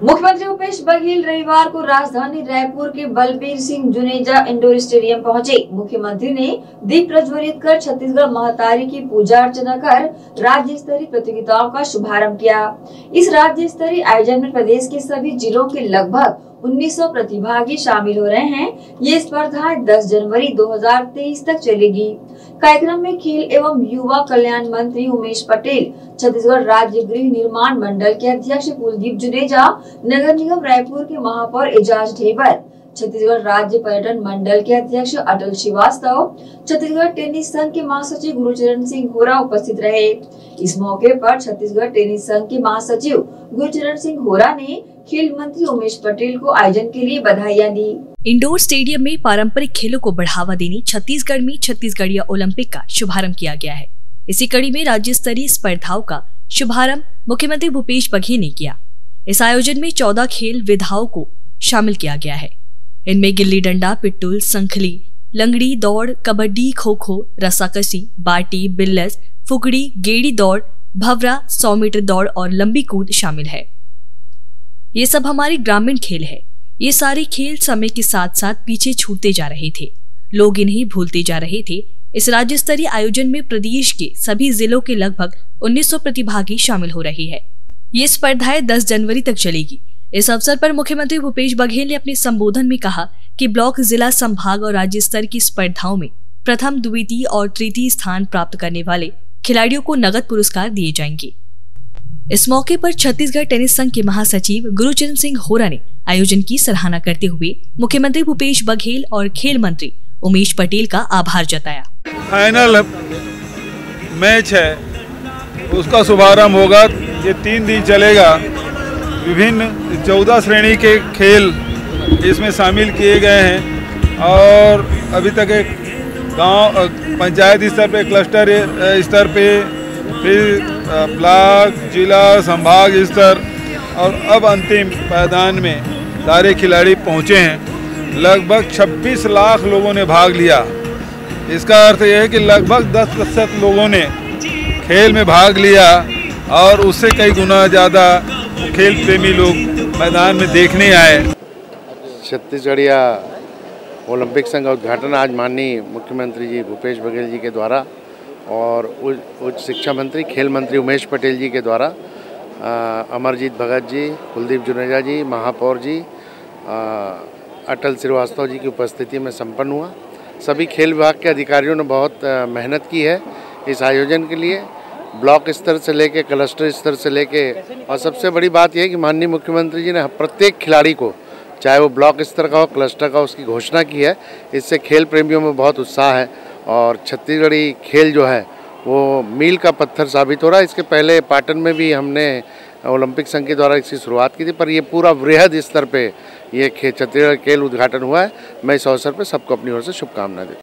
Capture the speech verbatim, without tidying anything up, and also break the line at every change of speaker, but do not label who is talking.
मुख्यमंत्री भूपेश बघेल रविवार को राजधानी रायपुर के बलबीर सिंह जुनेजा इंडोर स्टेडियम पहुंचे। मुख्यमंत्री ने दीप प्रज्वलित कर छत्तीसगढ़ महतारी की पूजा अर्चना कर राज्य स्तरीय प्रतियोगिताओं का शुभारंभ किया। इस राज्य स्तरीय आयोजन में प्रदेश के सभी जिलों के लगभग उन्नीस सौ प्रतिभागी शामिल हो रहे हैं। ये स्पर्धाएं दस जनवरी दो हज़ार तेईस तक चलेगी। कार्यक्रम में खेल एवं युवा कल्याण मंत्री उमेश पटेल, छत्तीसगढ़ राज्य गृह निर्माण मंडल के अध्यक्ष कुलदीप जुनेजा, नगर निगम रायपुर के महापौर एजाज ढेबर, छत्तीसगढ़ राज्य पर्यटन मंडल के अध्यक्ष अटल श्रीवास्तव, छत्तीसगढ़ टेनिस संघ के महासचिव गुरुचरण सिंह होरा उपस्थित रहे। इस मौके पर छत्तीसगढ़ टेनिस संघ के महासचिव गुरुचरण सिंह होरा ने खेल मंत्री उमेश पटेल को आयोजन के लिए बधाइयां दी।
इंडोर स्टेडियम में पारंपरिक खेलों को बढ़ावा देने छत्तीसगढ़ में छत्तीसगढ़िया ओलंपिक का शुभारंभ किया गया है। इसी कड़ी में राज्य स्तरीय स्पर्धाओं का शुभारंभ मुख्यमंत्री भूपेश बघेल ने किया। इस आयोजन में चौदह खेल विधाओं को शामिल किया गया है। इनमें गिल्ली डंडा, पिट्टूल, संखली, लंगड़ी दौड़, कबड्डी, खो खो, रस्साकसी, बाटी, बिल्लस, फुकड़ी, गेड़ी दौड़, भवरा, सौ मीटर दौड़ और लंबी कूद शामिल है। ये सब हमारे ग्रामीण खेल है। ये सारे खेल समय के साथ साथ पीछे छूटते जा रहे थे, लोग इन्हें भूलते जा रहे थे। इस राज्य स्तरीय आयोजन में प्रदेश के सभी जिलों के लगभग उन्नीस सौ प्रतिभागी शामिल हो रहे हैं। ये स्पर्धाएं दस जनवरी तक चलेगी। इस अवसर पर मुख्यमंत्री भूपेश बघेल ने अपने संबोधन में कहा कि ब्लॉक, जिला, संभाग और राज्य स्तर की स्पर्धाओं में प्रथम, द्वितीय और तृतीय स्थान प्राप्त करने वाले खिलाड़ियों को नगद पुरस्कार दिए जाएंगे। इस मौके पर छत्तीसगढ़ टेनिस संघ के महासचिव गुरुचरण सिंह होरा ने आयोजन की सराहना करते हुए मुख्यमंत्री भूपेश बघेल और खेल मंत्री उमेश पटेल का आभार जताया।
फाइनल मैच है, उसका शुभारंभ होगा। ये तीन दिन चलेगा। विभिन्न चौदह श्रेणी के खेल इसमें शामिल किए गए हैं और अभी तक एक गांव, पंचायत स्तर पे, क्लस्टर स्तर पे, फिर ब्लॉक, जिला, संभाग स्तर और अब अंतिम पायदान में सारे खिलाड़ी पहुंचे हैं। लगभग छब्बीस लाख लोगों ने भाग लिया। इसका अर्थ यह है कि लगभग दस प्रतिशत लोगों ने खेल में भाग लिया और उससे कई गुना ज़्यादा खेल प्रेमी लोग मैदान में देखने आए।
छत्तीसगढ़िया ओलंपिक संघ का उद्घाटन आज माननीय मुख्यमंत्री जी भूपेश बघेल जी के द्वारा और उच्च शिक्षा मंत्री, खेल मंत्री उमेश पटेल जी के द्वारा अमरजीत भगत जी, कुलदीप जुनेजा जी, महापौर जी, आ, अटल श्रीवास्तव जी की उपस्थिति में संपन्न हुआ। सभी खेल विभाग के अधिकारियों ने बहुत मेहनत की है इस आयोजन के लिए, ब्लॉक स्तर से लेके क्लस्टर स्तर से लेके। और सबसे बड़ी बात यह है कि माननीय मुख्यमंत्री जी ने प्रत्येक खिलाड़ी को, चाहे वो ब्लॉक स्तर का हो, क्लस्टर का हो, उसकी घोषणा की है। इससे खेल प्रेमियों में बहुत उत्साह है और छत्तीसगढ़ी खेल जो है वो मील का पत्थर साबित हो रहा है। इसके पहले पाटन में भी हमने ओलंपिक संघ के द्वारा इसकी शुरुआत की थी, पर ये पूरा वृहद स्तर पे ये छत्तीसगढ़ खेल उद्घाटन हुआ है। मैं इस अवसर पे सबको अपनी ओर से शुभकामनाएं देता हूं।